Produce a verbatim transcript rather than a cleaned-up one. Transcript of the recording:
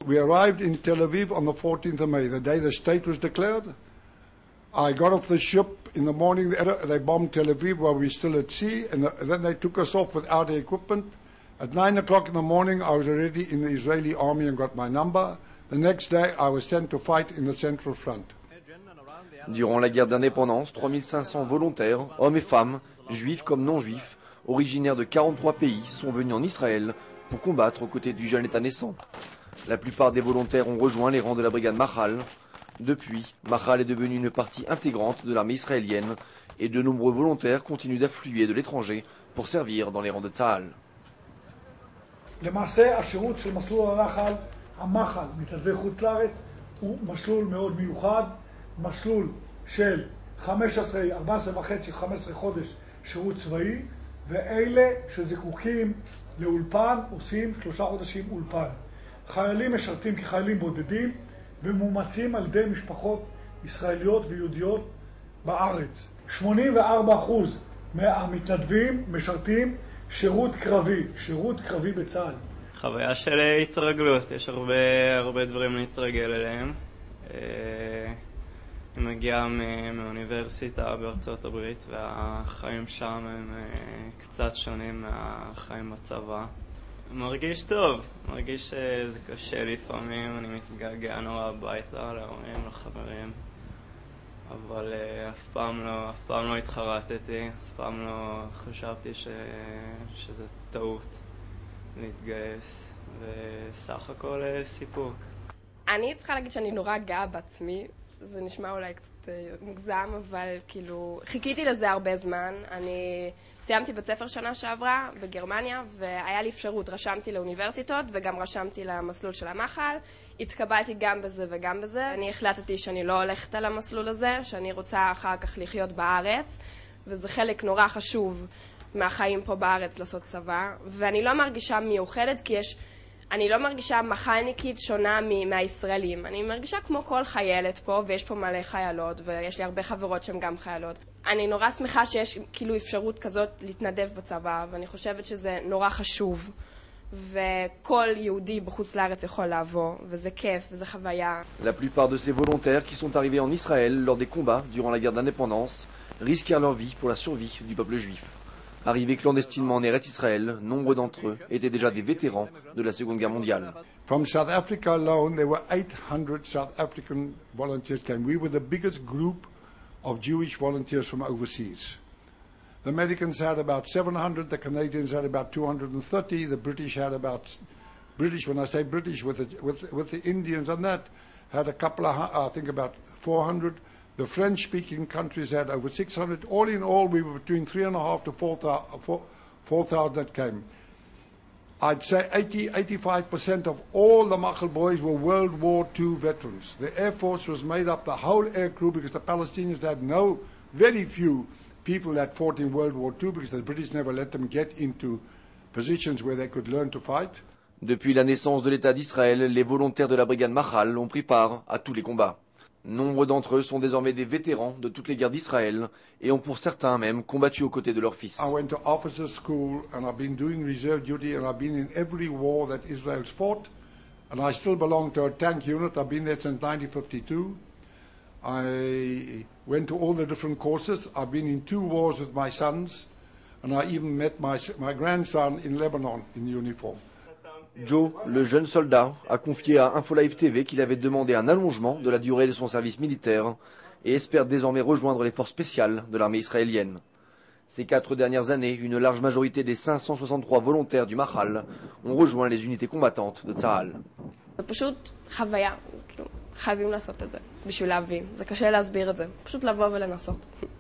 we arrived in Tel Aviv on the fourteenth of May, the day the state was declared. I got off the ship in the morning. They bombed Tel Aviv while we were still at sea, and then they took us off without the equipment. At nine o'clock in the morning, I was already in the Israeli army and got my number. The next day, I was sent to fight in the Central Front. Durant la guerre d'indépendance, trois mille cinq cents volontaires, hommes et femmes, juifs comme non-juifs, originaires de quarante-trois pays, sont venus en Israël pour combattre aux côtés du jeune État naissant. La plupart des volontaires ont rejoint les rangs de la brigade Mahal. Depuis, Mahal est devenue une partie intégrante de l'armée israélienne et de nombreux volontaires continuent d'affluer de l'étranger pour servir dans les rangs de Tzahal. למעשה השירות של מסלול הנחל, המחל, מתנדבי חוץ לארץ, הוא מסלול מאוד מיוחד, מסלול של חמש עשרה, ארבע עשרה וחצי, חמש עשרה חודש שירות צבאי, ואלה שזקוקים לאולפן עושים שלושה חודשים אולפן. חיילים משרתים כחיילים בודדים ומומצים על ידי משפחות ישראליות ויהודיות בארץ. שמונים וארבעה אחוז מהמתנדבים משרתים שירות קרבי, שירות קרבי בצה"ל. חוויה של התרגלות, יש הרבה, הרבה דברים להתרגל אליהם. אני מגיע מאוניברסיטה בארצות הברית והחיים שם הם קצת שונים מהחיים בצבא. מרגיש טוב, מרגיש שזה קשה לפעמים, אני מתגעגע נורא הביתה, להורים, לחברים. אבל אף פעם לא, אף פעם לא התחרטתי, אף פעם לא חשבתי ש... שזה טעות להתגייס, וסך הכל סיפוק. אני צריכה להגיד שאני נורא גאה בעצמי, זה נשמע אולי קצת מוגזם, אבל כאילו חיכיתי לזה הרבה זמן. אני סיימתי בית ספר שנה שעברה בגרמניה, והיה לי אפשרות, רשמתי לאוניברסיטות וגם רשמתי למסלול של המחל. התקבלתי גם בזה וגם בזה. אני החלטתי שאני לא הולכת על המסלול הזה, שאני רוצה אחר כך לחיות בארץ, וזה חלק נורא חשוב מהחיים פה בארץ לעשות צבא. ואני לא מרגישה מיוחדת, כי יש, אני לא מרגישה מחלניקית שונה מהישראלים. אני מרגישה כמו כל חיילת פה, ויש פה מלא חיילות, ויש לי הרבה חברות שהן גם חיילות. אני נורא שמחה שיש כאילו אפשרות כזאת להתנדב בצבא, ואני חושבת שזה נורא חשוב. וכל יהודי בחוץ לארץ יכול לעבור, וזה כיף, וזה חוויה. La plupart de ces volontaires qui sont arrivés en Israël lors des combats durant la guerre d'indépendance risquèrent leur vie pour la survie du peuple juif. Arrivés clandestinement en Eretz Israël, nombre d'entre eux étaient déjà des vétérans de la Seconde Guerre mondiale. From South Africa alone, there were eight hundred South African volunteers came. We were the biggest group of Jewish volunteers from overseas. The Americans had about seven hundred, the Canadians had about two hundred thirty, the British had about, British, when I say British, with the, with, with the Indians and that, had a couple of, I think about four hundred. The French-speaking countries had over six hundred. All in all, we were between three and a half to four thousand that came. I'd say eighty, eighty-five percent of all the Machal boys were World War Two veterans. The Air Force was made up, the whole air crew, because the Palestinians had no, very few people that fought in World War Two, because the British never let them get into positions where they could learn to fight. Depuis la naissance de l'État d'Israël, les volontaires de la brigade Mahal ont pris part à tous les combats. Nombre d'entre eux sont désormais des vétérans de toutes les guerres d'Israël et ont pour certains même combattu aux côtés de leurs fils. I went to officer school and I've been doing reserve duty and I've been in every war that Israel's fought, and I still belong to a tank unit. I've been there since nineteen fifty-two. I went to all the different courses. I've been in two wars with my sons, and I even met my, my grandson in Lebanon in uniform. Joe, le jeune soldat, a confié à InfoLive T V qu'il avait demandé un allongement de la durée de son service militaire et espère désormais rejoindre les forces spéciales de l'armée israélienne. Ces quatre dernières années, une large majorité des cinq cent soixante-trois volontaires du Mahal ont rejoint les unités combattantes de Tzahal. זה פשוט חוויה, כאילו, חייבים לעשות את זה בשביל להבין. זה קשה להסביר את זה, פשוט לבוא ולנסות.